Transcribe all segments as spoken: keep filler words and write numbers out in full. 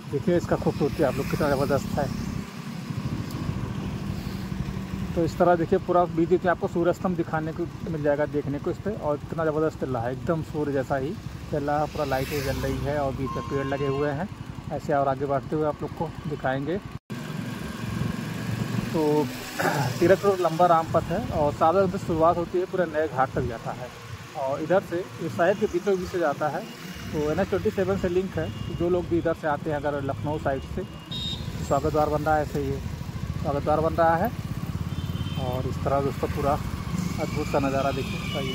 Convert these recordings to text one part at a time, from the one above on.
देखिए इसका खूबसूरती आप लोग कितना ज़बरदस्त है। तो इस तरह देखिए पूरा बीच बीच में आपको सूर्य स्तंभ दिखाने को मिल जाएगा देखने को इस पर। और कितना ज़बरदस्त चल रहा है, एकदम सूर्य जैसा ही चल रहा है, पूरा लाइटें जल रही है और बीच में पेड़ लगे हुए हैं। ऐसे और आगे बढ़ते हुए आप लोग को दिखाएंगे। तो तीरथ रोड लंबा राम पथ है और साधन से शुरुआत होती है, पूरे नए घाट तक जाता है। और इधर से इस साइड के बीचों बीच से जाता है। तो एन एच ट्वेंटी सेवन से लिंक है। तो जो लोग भी इधर से आते हैं अगर लखनऊ साइड से, स्वागत द्वार बन रहा है, ऐसे ही स्वागत द्वार बन रहा है। और इस तरह दोस्तों पूरा अद्भुत सा नज़ारा देखिए, सही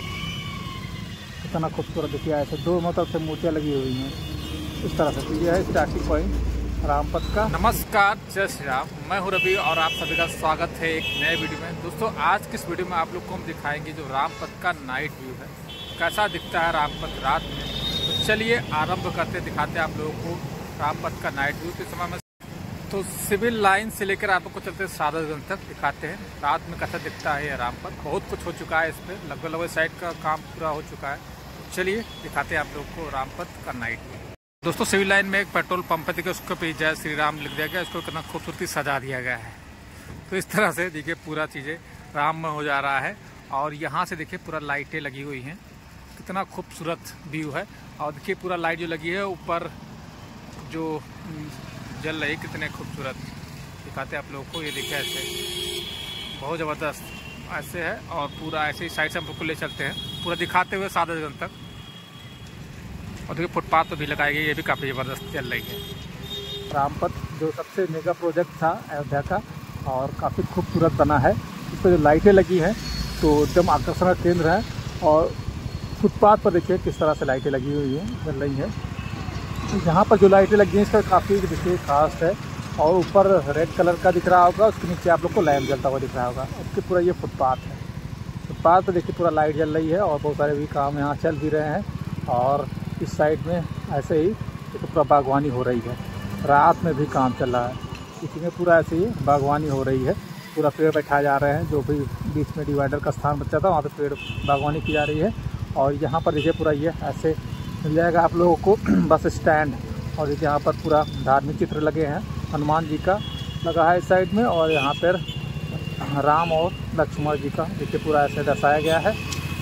कितना खूबसूरत देखिए। ऐसे दो मतलब से मूर्तियाँ लगी हुई हैं इस तरह से। तो ये है स्टार्टिंग पॉइंट रामपथ का। नमस्कार, जय श्री राम। मैं हूं रवि और आप सभी का स्वागत है एक नए वीडियो में। दोस्तों आज की इस वीडियो में आप लोग को हम दिखाएंगे जो रामपथ का नाइट व्यू है, कैसा दिखता है रामपथ रात में। तो चलिए आरंभ करते दिखाते हैं आप लोगों को रामपथ का नाइट व्यू। तो इस समय में तो सिविल लाइन से लेकर आप लोग को चलते सादतगंज तक दिखाते हैं रात में कैसा दिखता है ये रामपथ। बहुत कुछ हो चुका है इस पर, लगभग लगभग साइड का काम पूरा हो चुका है। तो चलिए दिखाते हैं आप लोग को रामपथ का नाइट व्यू। दोस्तों सिविल लाइन में एक पेट्रोल पंप है, देखिए उसके पे जय श्री राम लिख दिया गया, इसको कितना खूबसूरती सजा दिया गया है। तो इस तरह से देखिए पूरा चीज़ें राम में हो जा रहा है। और यहाँ से देखिए पूरा लाइटें लगी हुई हैं, कितना खूबसूरत व्यू है। और देखिए पूरा लाइट जो लगी है ऊपर जो जल रही, कितने खूबसूरत दिखाते हैं आप लोगों को। ये देखिए ऐसे बहुत ज़बरदस्त ऐसे है। और पूरा ऐसे ही साइड से हम लोग को ले चलते हैं पूरा दिखाते हुए सादतगंज तक। और देखिए फुटपाथ तो भी लगाई गई, ये भी काफ़ी ज़बरदस्त चल रही है। रामपथ जो सबसे मेगा प्रोजेक्ट था अयोध्या का और काफ़ी खूबसूरत बना है। इस पर जो लाइटें लगी हैं तो एकदम आकर्षण का केंद्र है। और फुटपाथ पर देखिए किस तरह से लाइटें लगी हुई हैं, जल रही हैं। यहाँ पर जो लाइटें लगी हैं इसका काफ़ी देखिए खास है। और ऊपर रेड कलर का दिख रहा होगा, उसके नीचे आप लोग को लैम्प जलता हुआ दिख रहा होगा। उसके पूरा ये फुटपाथ है। फुटपाथ पर देखिए पूरा लाइट जल रही है और बहुत सारे भी काम यहाँ चल भी रहे हैं। और इस साइड में ऐसे ही तो पूरा बागवानी हो रही है, रात में भी काम चल रहा है। इसी में पूरा ऐसे ही बागवानी हो रही है, पूरा पेड़ बैठाए जा रहे हैं। जो भी बीच में डिवाइडर का स्थान बचा था वहाँ पे पेड़ बागवानी की जा रही है। और यहाँ पर देखिए पूरा ये ऐसे मिल जाएगा आप लोगों को बस स्टैंड। और देखिए यहाँ पर पूरा धार्मिक चित्र लगे हैं, हनुमान जी का लगा है इस साइड में। और यहाँ पर राम और लक्ष्मण जी का देखिए पूरा ऐसे दर्शाया गया है।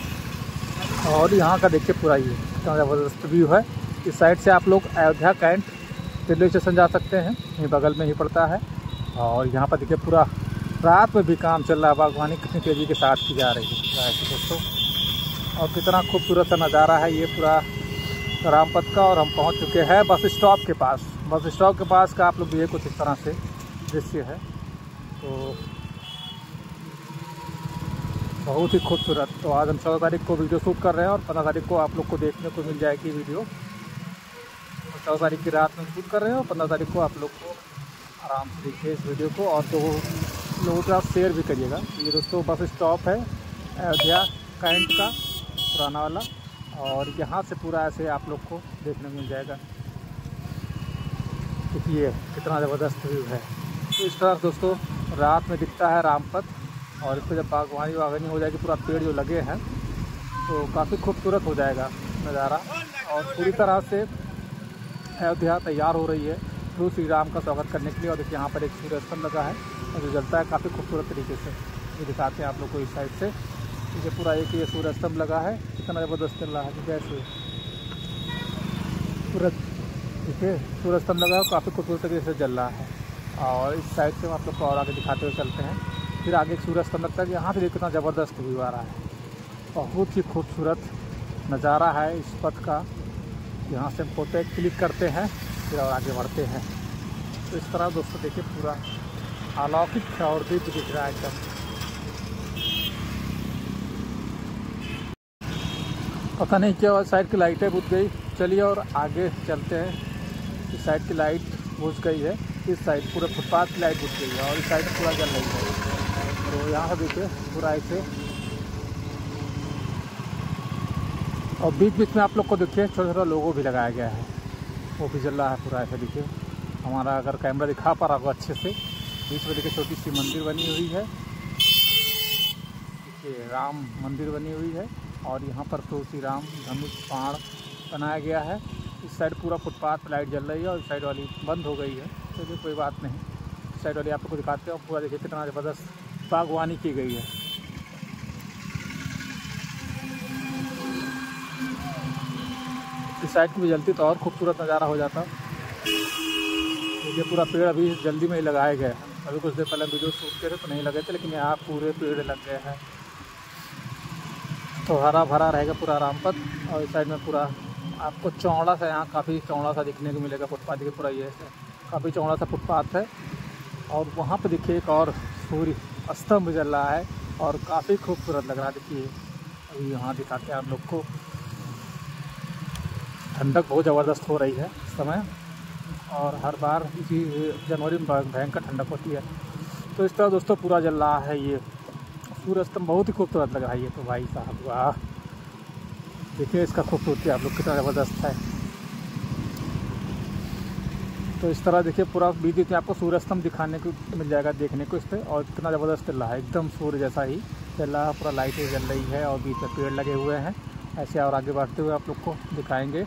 और यहाँ का देखिए पूरा ये कितना ज़बरदस्त व्यू है। इस साइड से आप लोग अयोध्या कैंट रेलवे स्टेशन जा सकते हैं, ये बगल में ही पड़ता है। और यहाँ पर देखिए पूरा रात में भी काम चल रहा है, बागवानी कितनी तेज़ी के साथ की जा रही है दोस्तों। और कितना खूबसूरत सा नज़ारा है ये पूरा रामपथ का। और हम पहुँच चुके हैं बस स्टॉप के पास। बस स्टॉप के पास का आप लोग ये कुछ इस तरह से दृश्य है, तो बहुत ही खूबसूरत। तो आज हम चौदह तारीख को वीडियो शूट कर रहे हैं और पंद्रह तारीख को आप लोग को देखने को मिल जाएगी वीडियो। चौदह तारीख की रात में शूट कर रहे हैं और पंद्रह तारीख को आप लोग को आराम से देखिए इस वीडियो को। और जो लोगों के साथ शेयर भी करिएगा। ये दोस्तों बस स्टॉप है अयोध्या कैंट का पुराना वाला। और यहाँ से पूरा ऐसे आप लोग को देखने को मिल जाएगा। देखिए कितना ज़बरदस्त व्यू है। तो इस तरह दोस्तों रात में दिखता है रामपथ। और इस पर जब बागवानी वागवानी हो जाएगी, पूरा पेड़ जो लगे हैं तो काफ़ी खूबसूरत हो जाएगा नज़ारा। और पूरी तरह से अयोध्या तैयार हो रही है प्रभु श्री राम का स्वागत करने के लिए। और देखिए यहाँ पर एक सूर्य स्तंभ लगा है और जो जलता है काफ़ी खूबसूरत तरीके से। ये दिखाते हैं आप लोग को इस साइड से। ये पूरा एक ये सूर्य स्तंभ लगा है, कितना ज़बरदस्त चल रहा है। जैसे पूरा देखिए सूर्य स्तंभ लगा है, काफ़ी खूबसूरत तरीके से जल रहा है। और इस साइड से हम आप लोग को और आगे दिखाते हुए चलते हैं। फिर आगे एक सूर्य स्तंभ लगता है, यहाँ से देखिए कितना ज़बरदस्त व्यू आ रहा है। बहुत ही खूबसूरत नज़ारा है इस पथ का। यहाँ से हम फोटो क्लिक करते हैं फिर और आगे बढ़ते हैं। तो इस तरह दोस्तों देखिए पूरा अलौकिक और दिव्य दिख रहा है एकदम। पता नहीं क्या हुआ, साइड की लाइटें बुझ गई। चलिए और आगे चलते हैं। इस साइड की लाइट बुझ गई है, इस साइड पूरे फुटपाथ की लाइट बुझ गई है और इस साइड पूरा जल रही है। तो यहाँ देखिए पूरा ऐसे। और बीच बीच में आप लोग को देखिए छोटा छोटा लोगो भी लगाया गया है, वो भी जल रहा है पूरा ऐसे। देखिए हमारा अगर कैमरा दिखा पा रहा होगा अच्छे से, बीच में देखिए छोटी सी मंदिर बनी हुई है। देखिए राम मंदिर बनी हुई है। और यहाँ पर प्रभु श्री राम धनुष बाण बनाया गया है। इस साइड पूरा फुटपाथ पर लाइट जल रही है और इस साइड वाली बंद हो गई है। चलिए कोई बात नहीं, इस साइड वाली आप लोग को दिखाते हैं। पूरा देखिए कितना ज़बरदस्त बागवानी की गई है। इस साइड की भी जलती तो और खूबसूरत नज़ारा हो जाता। ये पूरा पेड़ अभी जल्दी में ही लगाए गए हैं। अभी कुछ देर पहले वीडियो शूट किए थे तो नहीं लगे थे, लेकिन यहाँ पूरे पेड़ लग गए हैं तो हरा भरा रहेगा पूरा रामपत। और इस साइड में पूरा आपको चौड़ा सा, यहाँ काफ़ी चौड़ा सा दिखने को मिलेगा फुटपाथ। देखिए पूरा ये काफ़ी चौड़ा सा फुटपाथ है और वहाँ पे देखिए एक और सूर्य स्तंभ जल रहा है और काफ़ी खूबसूरत लग रहा है। देखिए अभी यहाँ दिखाते हैं आप लोग को। ठंडक बहुत ज़बरदस्त हो रही है इस समय और हर बार इसी जनवरी में भयंकर ठंडक होती है। तो इस तरह दोस्तों पूरा जल रहा है ये सूर्य स्तंभ। बहुत ही खूबसूरत लग रहा है ये तो भाई साहब, वाह। देखिए इसका खूबसूरती आप लोग कितना ज़बरदस्त है। तो इस तरह देखिए पूरा बीच बीच में आपको सूर्य स्तंभ दिखाने को मिल जाएगा देखने को इस पर। और कितना ज़बरदस्त चल रहा है, एकदम सूर्य जैसा ही चल रहा है। पूरा लाइटें जल रही है और बीच में पेड़ लगे हुए हैं। ऐसे और आगे बढ़ते हुए आप लोग को दिखाएंगे।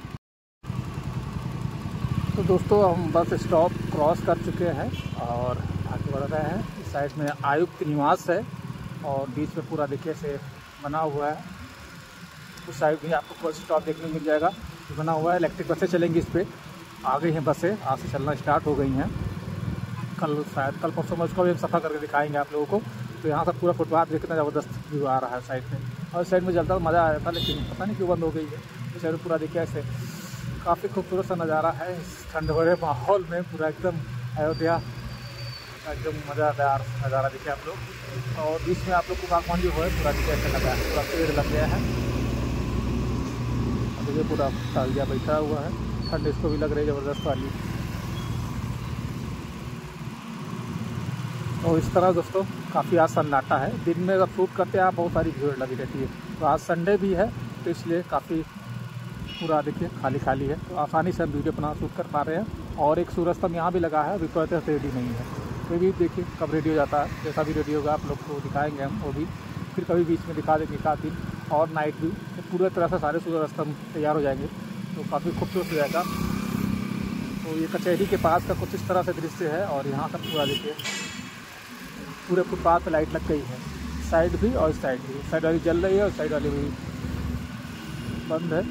तो दोस्तों हम बस स्टॉप क्रॉस कर चुके हैं और आगे बढ़ रहे हैं। इस साइड में आयुक्त निवास है और बीच में पूरा देखिए से बना हुआ है। उस साइड भी आपको बस स्टॉप देखने को मिल जाएगा, बना हुआ है। इलेक्ट्रिक बसें चलेंगी इस पर। आ गई हैं बसें, आज से चलना स्टार्ट हो गई हैं। कल शायद कल परसों में उसका भी हम सफ़र करके दिखाएंगे आप लोगों को। तो यहाँ से पूरा फुटपाथ भी कितना ज़बरदस्त व्यू आ रहा है साइड में। और इस साइड में जलता मज़ा आया था, लेकिन पता नहीं क्यों बंद हो गई है। इस साइड पूरा देखिए ऐसे काफ़ी खूबसूरत सा नज़ारा है इस ठंड भरे माहौल में। पूरा एकदम अयोध्या एकदम मज़ेदार नज़ारा देखिए आप लोग। और बीच में आप लोग को बागवान जो है पूरा देखिए ऐसा लगा है, पूरा पेड़ लग गया है। अब ये पूरा तालिया बैठा हुआ है, ठंड इसको भी लग रही है ज़बरदस्त वाली। और इस तरह दोस्तों काफ़ी आज सन्नाटा है। दिन में जब शूट करते हैं आप बहुत सारी भीड़ लगी रहती है। तो आज संडे भी है तो इसलिए काफ़ी पूरा देखिए खाली खाली है। तो आसानी से हम वीडियो अपना शूट कर पा रहे हैं। और एक सूरज स्तंभ यहाँ भी लगा है, अभी तो रेडी नहीं है। तो भी देखिए कब रेडी हो जाता है। जैसा भी रेडी होगा आप लोग को दिखाएंगे हम वो भी। फिर कभी बीच में दिखा देंगे का दिन और नाइट भी। तो पूरी तरह से सारे सूरज स्तंभ तैयार हो जाएंगे तो काफ़ी खूबसूरत हो जाएगा। तो ये कचहरी के पास का कुछ इस तरह से दृश्य है। और यहाँ का पूरा देखिए पूरे फुटपाथ पर लाइट लग गई है, साइड भी और साइड भी। साइड वाली जल रही है और साइड वाली भी बंद है।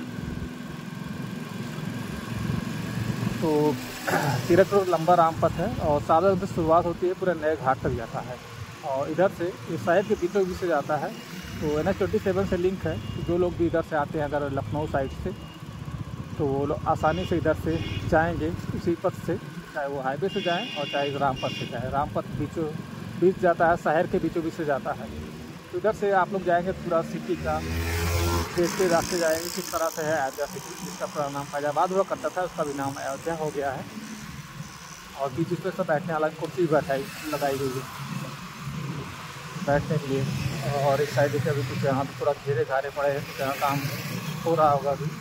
तो तिरक रोड लंबा रामपथ है और साधन से शुरुआत होती है, पूरे नए घाट तक जाता है। और इधर से इस शहर के बीचों बीच से जाता है। तो एन एच ट्वेंटी सेवन से लिंक है। तो जो लोग भी इधर से आते हैं अगर लखनऊ साइड से, तो वो लोग आसानी से इधर से जाएंगे इसी पथ से, चाहे वो हाईवे से जाएं और चाहे रामपथ से जाएँ। रामपथ बीचों बीच जाता है, शहर के बीचों बीच से जाता है। तो इधर से आप लोग जाएंगे पूरा सिटी का देखते रास्ते जाएंगे किस तरह से है अयोध्या सिटी, जिसका पूरा नाम फैजाबाद हुआ करता था, उसका भी नाम अयोध्या हो गया है। और बीच बीच में सब बैठने वाला कुर्सी बैठाई लगाई गई है बैठने के लिए। और इस साइड देखिए अभी कुछ यहाँ पर पूरा घेरे घारे पड़े हैं, कुछ यहाँ काम हो रहा होगा अभी।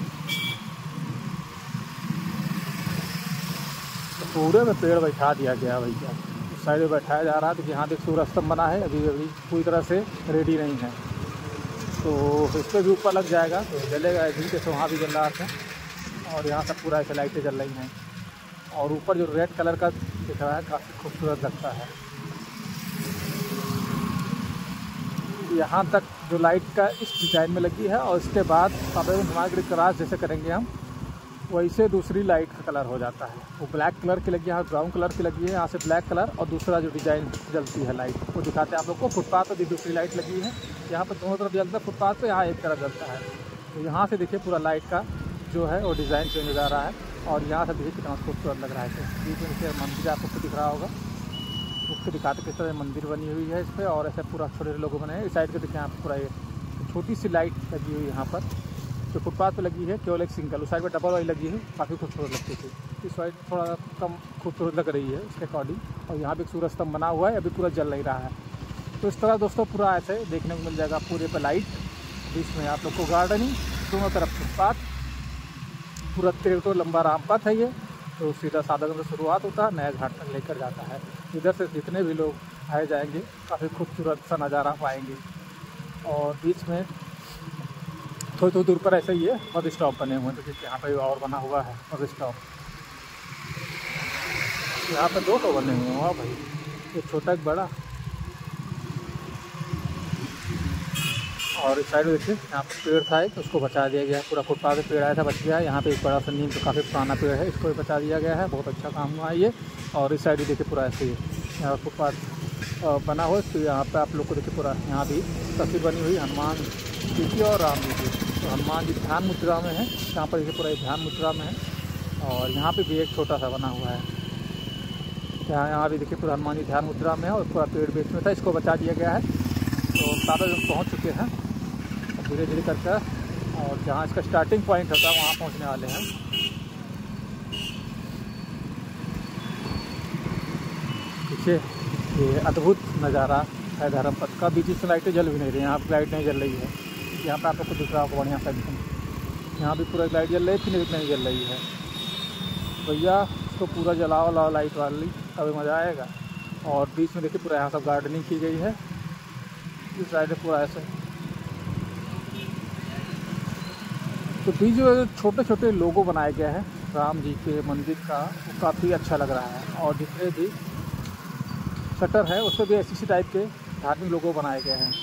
तो पूरे में पेड़ बैठा दिया गया भैया, उस साइड में बैठाया जा रहा है। तो यहाँ देख सूर्य स्तंभ बना है, अभी अभी पूरी तरह से रेडी नहीं है। तो इस पर भी ऊपर लग जाएगा तो जलेगा अभी, जैसे वहाँ भी जल रहा था। और यहाँ सब पूरा ऐसे लाइटें जल रही हैं। और ऊपर जो रेड कलर का दिख रहा है काफ़ी खूबसूरत लगता है। यहाँ तक जो लाइट का इस डिज़ाइन में लगी है और इसके बाद साधारण हिमालय क्रॉस जैसे करेंगे हम वैसे दूसरी लाइट का कलर हो जाता है। वो ब्लैक कलर की लगी है, यहाँ ब्राउन कलर की लगी है, यहाँ से ब्लैक कलर। और दूसरा जो डिज़ाइन जलती है लाइट वो दिखाते हैं आप लोग को। फुटपाथ पर भी दूसरी लाइट लगी है, यहाँ पर दोनों तरफ जलता है फुटपाथ पे, यहाँ एक तरफ जलता है। तो यहाँ से देखिए पूरा लाइट का जो है वो डिज़ाइन चेंज हो जा रहा है। और यहाँ से देखिए कितना खूबसूरत लग रहा है। बीच में देखिए मंदिर आपको दिख रहा होगा, उसको दिखाते किस तरह मंदिर बनी हुई है इस पर। और ऐसे पूरा छोटे लोगो बने हैं। इस साइड के देखिए यहाँ पर पूरा ये छोटी सी लाइट लगी हुई है यहाँ पर, जो फुटपाथ पे लगी है केवल एक सिंगल। उस साइड में डबल वाली लगी है, काफ़ी खूबसूरत लगती थी। इस साइड थोड़ा कम खूबसूरत लग रही है उसके अकॉर्डिंग। और यहाँ भी सूरज स्तंभ बना हुआ है, अभी पूरा जल नहीं रहा है। तो इस तरह दोस्तों पूरा ऐसे देखने को मिल जाएगा। पूरे पे लाइट, बीच में आप लोग को गार्डनिंग, दोनों तरफ फुटपाथ, पूरा तेरह लंबा रामपथ है ये। तो सीधा साधन से शुरुआत होता है, नया घाट तक लेकर जाता है। इधर से जितने भी लोग आए जाएंगे काफ़ी खूबसूरत सा नज़ारा पाएंगे। और बीच में थोड़ी थोड़ी दूर पर ऐसे ही है बस स्टॉप बने हुए हैं। तो यहाँ पे और बना हुआ है बस स्टॉप, यहाँ पे दो तो बने हुए हैं। वाह भाई, एक छोटा एक बड़ा। और इस साइड में देखिए यहाँ पर पेड़ था एक, उसको बचा दिया गया है। पूरा फुटपाथ पे पेड़ आया था, बच गया है। यहाँ पे एक बड़ा सा नीम का काफ़ी पुराना पेड़ है, इसको भी बचा दिया गया है। बहुत अच्छा काम हुआ है ये। और इस साइड भी देखिए पूरा ऐसे ही यहाँ फुटपाथ बना हुआ है। तो यहाँ पे आप लोग को देखिए पूरा यहाँ भी तस्वीर बनी हुई हनुमान जी की और राम जी की। तो हनुमान जी ध्यान मुद्रा में है, यहाँ पर देखिए पूरा ध्यान मुद्रा में है। और यहाँ पे भी एक छोटा सा बना हुआ है, यहाँ यहाँ भी देखिए पूरा हनुमान जी ध्यान मुद्रा में है। और पूरा पेड़ बीच में था, इसको बचा दिया गया है। तो सारे लोग पहुँच चुके हैं धीरे धीरे करके। और जहाँ इसका स्टार्टिंग पॉइंट होता है वहाँ पहुँचने वाले हैं। पीछे ये अद्भुत नज़ारा है धर्मपथ का। बीच में लाइटें जल भी नहीं रही, यहाँ पर लाइट नहीं जल रही है। यहाँ पे आप लोग को दिख रहा होगा बढ़िया सा, यहाँ भी पूरा लाइट जल रही है, फिर नहीं जल रही है। भैया इसको पूरा जलाओ लाओ लाइट वाली, तभी मज़ा आएगा। और बीच में देखिए पूरा यहाँ सब गार्डनिंग की गई है। इस साइड पूरा ऐसे, तो बीच में छोटे छोटे लोगो बनाए गए हैं राम जी के मंदिर का, वो काफ़ी अच्छा लग रहा है। और जितने भी शटर है उस पर भी ऐसी टाइप के धार्मिक लोगो बनाए गए हैं।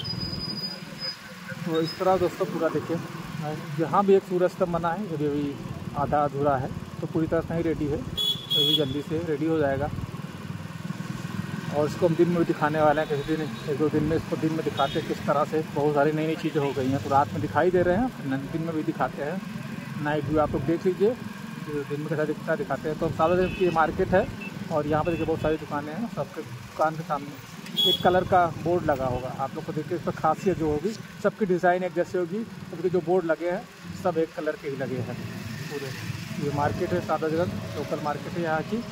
तो इस तरह दोस्तों पूरा देखिए, यहाँ भी एक सूर्य स्तंभ बना है, ये भी अभी आधा अधूरा है, तो पूरी तरह से नहीं रेडी है, तो ये भी जल्दी से रेडी हो जाएगा। और इसको हम दिन में भी दिखाने वाले हैं, किसी दिन एक दो दिन में इसको दिन में दिखाते हैं किस तरह से। बहुत सारी नई नई चीज़ें हो गई हैं, तो रात में दिखाई दे रहे हैं, दिन में भी दिखाते हैं। नाइट व्यू आप लोग देख लीजिए, दिन में कैसा दिखता है दिखाते हैं। तो सारा दिन की मार्केट है और यहाँ पर देखिए बहुत सारी दुकानें हैं। सबके दुकान के सामने एक कलर का बोर्ड लगा होगा, आप लोग को देखिए। इस पर खासियत जो होगी, सबकी डिज़ाइन एक जैसे होगी, सबके जो बोर्ड लगे हैं सब एक कलर के ही लगे हैं पूरे। ये मार्केट है सादा जगह, लोकल मार्केट है यहाँ की।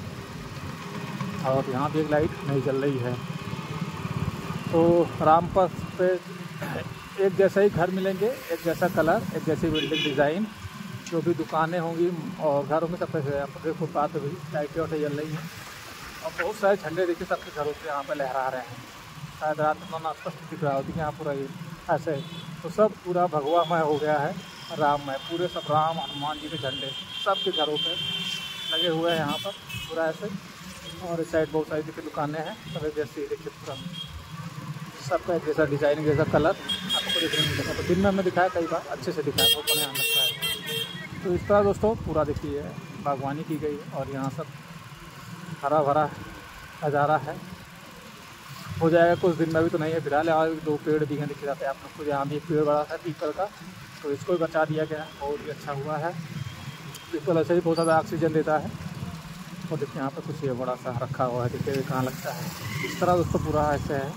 और यहाँ भी एक लाइट नहीं जल रही है। तो रामपथ पे एक जैसा ही घर मिलेंगे, एक जैसा कलर, एक जैसी बिल्डिंग डिज़ाइन, जो भी दुकानें होंगी और घरों में सब कैसे आपको फुटपाथ पे भी लाइटें वाइटें जल रही हैं। और बहुत सारे झंडे देखिए सबके घरों से यहाँ पे लहरा रहे हैं। शायद रात में ना स्पष्ट दिख रहा होती है यहाँ पूरा ये ऐसे। तो सब पूरा भगवामय हो गया है, राममय। पूरे सब राम हनुमान जी के झंडे सबके घरों पे लगे हुए हैं यहाँ पर पूरा ऐसे। और इस साइड बहुत सारी देखिए दुकानें हैं, सब एक जैसी देखिए पूरा सबका एक जैसा डिज़ाइन, जैसा कलर आपको देखने को मिलेगा। तो दिन में हमने दिखाया कई बार, अच्छे से दिखाया, बहुत बढ़िया लगता है। तो इस तरह दोस्तों पूरा देखिए बागवानी की गई है और यहाँ सब हरा भरा नज़ारा है। हो जाएगा कुछ दिन में, भी तो नहीं है फिलहाल। और दो पेड़ भी हैं दिख जाते हैं आप लोग को। यहाँ भी एक पेड़ बड़ा है पीपल का, तो इसको भी बचा दिया गया है, बहुत ही अच्छा हुआ है। पीपल ऐसे ही बहुत ज़्यादा ऑक्सीजन देता है। और देखिए यहाँ पर कुछ ये बड़ा सा रखा हुआ है, देखिए कहाँ लगता है। इस तरह दोस्तों पूरा ऐसे है।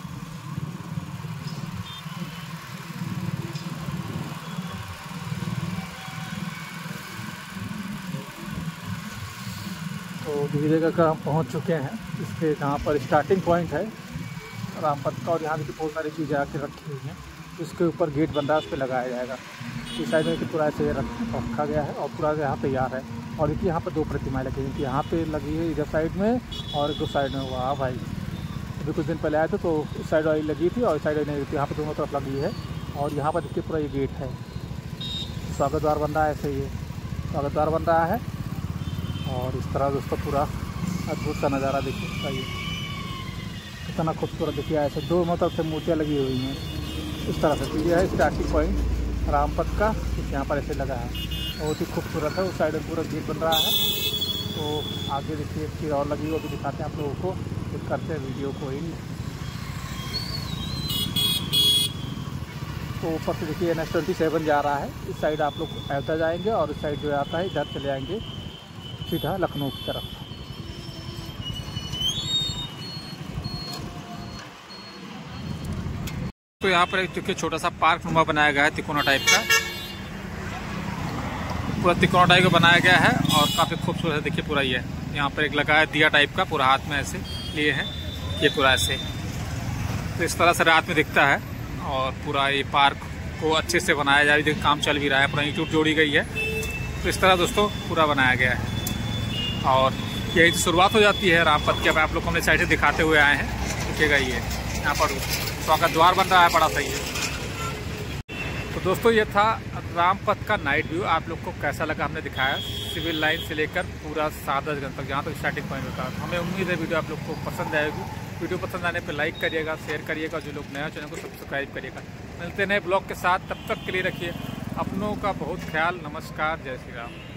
तो धीरे जगह हम पहुँच चुके हैं इसके जहाँ पर स्टार्टिंग पॉइंट है रामपथ का। और यहाँ देखिए बहुत सारी चीज़ें आके रखी हुई हैं। इसके ऊपर गेट बन रहा है, उस पर लगाया जाएगा। इस साइड में पूरा ऐसे रखा गया है और पूरा यहाँ तैयार है। और देखिए यहाँ पर दो प्रतिमाएं लगी हुई थी, यहाँ पे लगी है इधर साइड में और दो साइड में। वाह भाई, अभी कुछ दिन पहले आए थे तो इस साइड वाली लगी थी और इस साइड नहीं थी, यहाँ पर दोनों तरफ लगी है। और यहाँ पर देखिए पूरा ये गेट है, स्वागत द्वार बन रहा है, ऐसे ये स्वागत द्वार बन रहा है। और इस तरह दोस्तों पूरा अद्भुत सा नज़ारा देखिए, ये कितना खूबसूरत देखिए। ऐसे दोनों तरफ से मूर्तियाँ लगी हुई हैं इस तरह से। ये है स्टार्टिंग पॉइंट रामपथ का, यहाँ पर ऐसे लगा है, बहुत ही खूबसूरत है। उस साइड में पूरा गेट बन रहा है। तो आगे देखिए एक चीज़ और लगी हुई, वो भी दिखाते हैं आप लोगों को, फिर करते हैं वीडियो को ही। तो ऊपर से देखिए एन एच ट्वेंटी सेवन जा रहा है, इस साइड आप लोग अयोध्या जाएंगे और इस साइड जो आता है इधर चले आएंगे सीधा लखनऊ की तरफ। तो यहाँ पर एक देखिए छोटा सा पार्क नुमा बनाया गया है, तिकोना टाइप का, पूरा तिकोना टाइप का बनाया गया है और काफ़ी खूबसूरत है। देखिए पूरा ये यहाँ पर एक लगा है दिया टाइप का, पूरा हाथ में ऐसे लिए हैं, ये पूरा ऐसे। तो इस तरह से रात में दिखता है। और पूरा ये पार्क को अच्छे से बनाया जा रहा है, काम चल भी रहा है, पूरा ईंट जोड़ी गई है। तो इस तरह दोस्तों पूरा बनाया गया है। और यही शुरुआत हो जाती है रामपथ की। अब आप लोग को हमने साइड से दिखाते हुए आए हैं, दिखेगा ये यहाँ पर स्वागत द्वार बन रहा है, बड़ा सही है। तो दोस्तों ये था रामपथ का नाइट व्यू। आप लोग को कैसा लगा हमने दिखाया, सिविल लाइन से लेकर पूरा सादतगंज तक जहाँ तक स्टार्टिंग पॉइंट होता है। हमें उम्मीद है वीडियो आप लोग को पसंद आएगी। वीडियो पसंद आने पर लाइक करिएगा, शेयर करिएगा, जो लोग नया चैनल को सब्सक्राइब करिएगा। मिलते नए ब्लॉग के साथ, तब तक के लिए रखिए अपनों का बहुत ख्याल। नमस्कार, जय श्री राम।